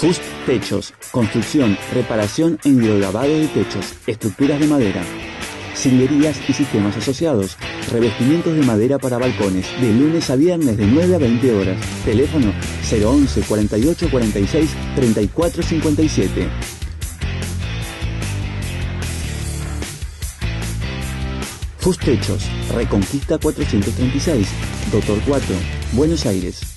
Fust Techos, construcción, reparación e hidrolavado de techos, estructuras de madera, sillerías y sistemas asociados, revestimientos de madera para balcones, de lunes a viernes de 9 a 20 horas. Teléfono 011 48 46 34 57. Fust Techos, Reconquista 436, Doctor 4, Buenos Aires.